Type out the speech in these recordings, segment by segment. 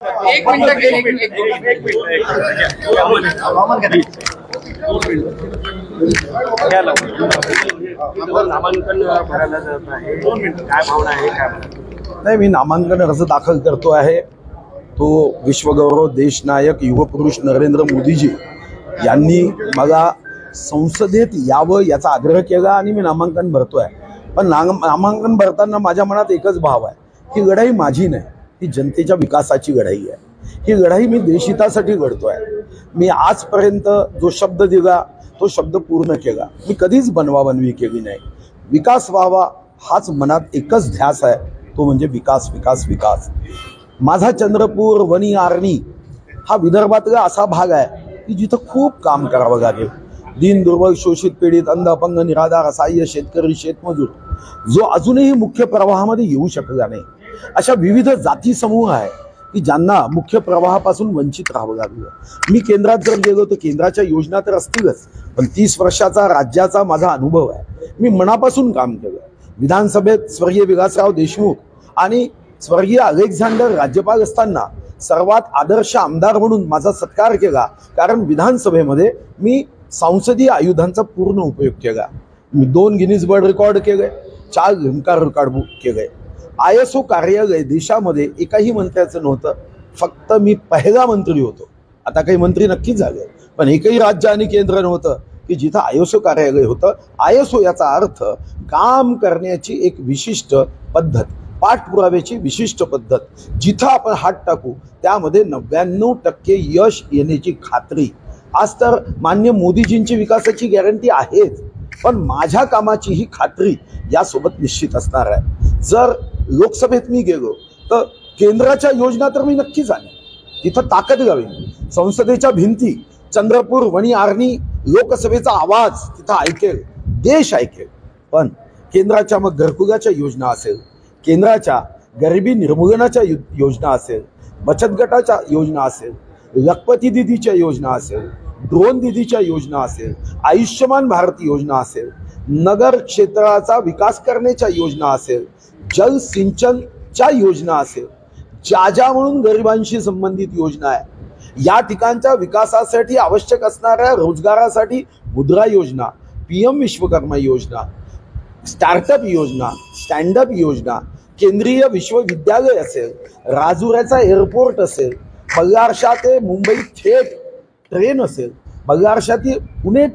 एक मिनिट नामांकन भरायला जात आहे, 2 मिनिट काय भावना आहे काय? नाही, मी नामांकन अर्ज दाखल करतो आहे तो विश्वगौरव देशनायक युगपुरुष नरेंद्र मोदीजी यांनी मला संसदेत यावं याचा आग्रह केला आणि मी नामांकन भरतोय। पण नामांकन भरताना माझ्या मनात एकच भाव आहे की लढाई माझी नाही, ही जनतेच्या विकासाची लढाई आहे। ही लढाई मी देशहितासाठी लढतोय। मी आजपर्यंत जो शब्द दिला तो शब्द पूर्ण केला। मी कधीच बनवाबनवी केली नाही। विकास व्हावा हाच मनात एकच ध्यास आहे, तो म्हणजे विकास विकास विकास। माझा चंद्रपूर वणी आर्णी हा विदर्भातला असा भाग आहे की जिथं खूप काम करावं लागेल। दीन दुर्बल शोषित पीडित अंध अपंग निराधार असहाय्य शेतकरी शेतमजूर जो अजूनही मुख्य प्रवाहामध्ये येऊ शकला नाही, अशा विविध जाती समूह आहे की ज्यांना मुख्य प्रवाहापासून वंचित राहावं लागलं। मी केंद्रात जर गेलो तर केंद्राच्या योजना तर असतीलच, पण 30 वर्षाचा राज्याचा माझा अनुभव आहे। मी मनापासून काम केलं। विधानसभेत स्वर्गीय विलासराव देशमुख आणि स्वर्गीय अलेक्झांडर राज्यपाल असताना सर्वात आदर्श आमदार म्हणून माझा सत्कार केला, कारण विधानसभेमध्ये मी संसदीय आयुधांचा पूर्ण उपयोग केला। मी 2 गिनीज वर्ल्ड रेकॉर्ड केले, 4 लिम्का रेकॉर्ड केले। ISO कार्यालय देशामध्ये एकाही मंत्र्याचं नव्हतं, फक्त मी पहिला मंत्री होतो। आता काही मंत्री नक्कीच झाले, पण एकही राज्य आणि केंद्र नव्हतं की जिथं ISO कार्यालय होतं। ISO याचा अर्थ काम करण्याची एक विशिष्ट पद्धत, पाठपुराव्याची विशिष्ट पद्धत, जिथं आपण हात टाकू त्यामध्ये 99% यश येण्याची खात्री। आज तर मान्य मोदीजींची विकासाची गॅरंटी आहेच, पण माझ्या कामाची ही खात्री यासोबत निश्चित असणार आहे। जर लोकसभेत मी गेलो तर केंद्राच्या योजना तर मी नक्कीच आणेन, तिथं ताकद गावी। संसदेच्या भिंती, चंद्रपूर वणी आर्णी लोकसभेचा आवाज तिथं ऐकेल, देश ऐकेल। पण केंद्राच्या मग घरकुलाच्या योजना असेल, केंद्राच्या गरिबी निर्मूलनाच्या योजना असेल, बचत गटाच्या योजना असेल, लखपती दीदीच्या योजना असेल, ड्रोन दीदीच्या योजना असेल, आयुष्यमान भारत योजना असेल, नगर क्षेत्राचा विकास करण्याच्या योजना असेल, जल सिंचनच्या योजना असेल, ज्या म्हणून गरिबांशी संबंधित योजना आहे, या ठिकाणच्या विकासासाठी आवश्यक असणाऱ्या रोजगारासाठी मुद्रा योजना, PM विश्वकर्मा योजना, स्टार्टअप योजना, स्टँडअप योजना, केंद्रीय विश्वविद्यालय असेल, राजुऱ्याचा एअरपोर्ट असेल, बल्लारशा ते मुंबई थेट ट्रेन असेल, बल्लारशा ते पुणे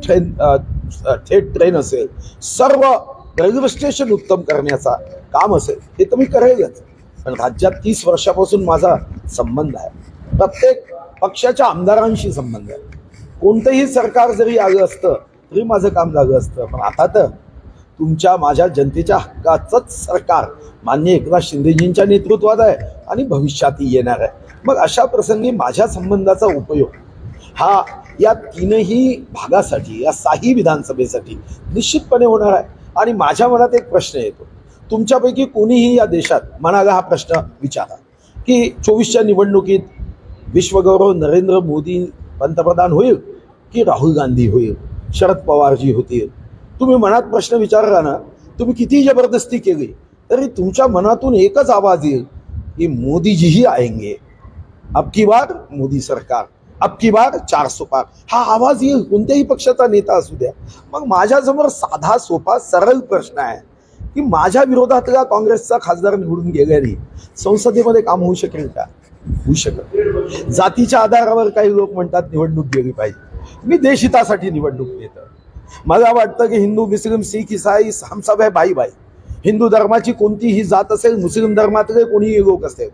थेट ट्रेन असेल, सर्व रेल्वे स्टेशन उत्तम करण्याचा काम असेल, हे तर मी करेलच। पण राज्यात 30 वर्षापासून माझा संबंध आहे, प्रत्येक पक्षाच्या आमदारांशी संबंध आहे। कोणतंही सरकार जरी आलं असतं तरी माझं काम झालं असतं, पण आता तर तुमच्या माझ्या जनतेच्या हक्काचंच सरकार माननीय एकनाथ शिंदेजींच्या नेतृत्वात आहे आणि भविष्यातही येणार आहे। मग अशा प्रसंगी माझ्या संबंधाचा उपयोग हा या 3ही भागासाठी, या 6ही विधानसभेसाठी निश्चितपणे होणार आहे। आणि माझ्या मनात एक प्रश्न येतो, तुमच्यापैकी कोणीही या देशात मनाला हा प्रश्न विचारा की 24च्या निवडणुकीत विश्वगौरव नरेंद्र मोदी पंतप्रधान होईल की राहुल गांधी होईल, शरद पवारजी होतील? तुम्ही मनात प्रश्न विचारला ना, तुम्ही किती जबरदस्ती केली तरी तुमच्या मनातून एकच आवाज येईल की मोदीजी आएंगे, अब की बार मोदी सरकार, अब की बार 400 पार, हा आवाज येईल, कोणत्याही पक्षाचा नेता असू द्या। मग माझ्यासमोर साधा सोपा सरळ प्रश्न आहे की माझ्या विरोधातला काँग्रेसचा खासदार निवडून गेल्याने संसदेमध्ये काम होऊ शकेल का? होऊ शकत। जातीच्या आधारावर काही लोक म्हणतात निवडणूक गेली पाहिजे, मी देशहितासाठी निवडणूक देतो। मला वाटतं की हिंदू मुस्लिम शीख ईसाई हम सब है भाई भाई। हिंदू धर्माची कोणतीही जात असेल, मुस्लिम धर्मातले कोणीही लोक असेल,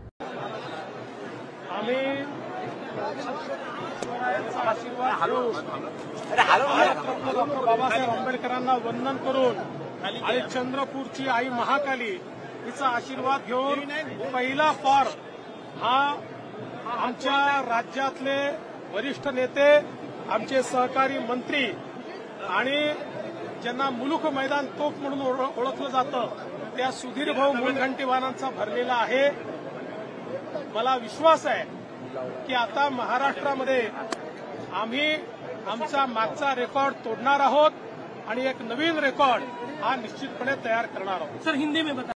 बाबासाहेब आंबेडकरांना वंदन करून आणि चंद्रपूरची आई महाकाली हिचा आशीर्वाद घेऊन पहिला फॉर्म हा आमच्या राज्यातले वरिष्ठ नेते, आमचे सहकारी मंत्री आणि ज्यांना मुलुख मैदान तोफ म्हणून ओळखलं जातं त्या सुधीर भाऊ मुनगंटीवारांचा भरलेला आहे। मला विश्वास आहे की आता महाराष्ट्रामध्ये आम्ही आमचा मागचा रेकॉर्ड तोडणार आहोत आणि एक नवीन रेकॉर्ड हा निश्चितपणे तयार करणार आहोत। सर, हिंदी में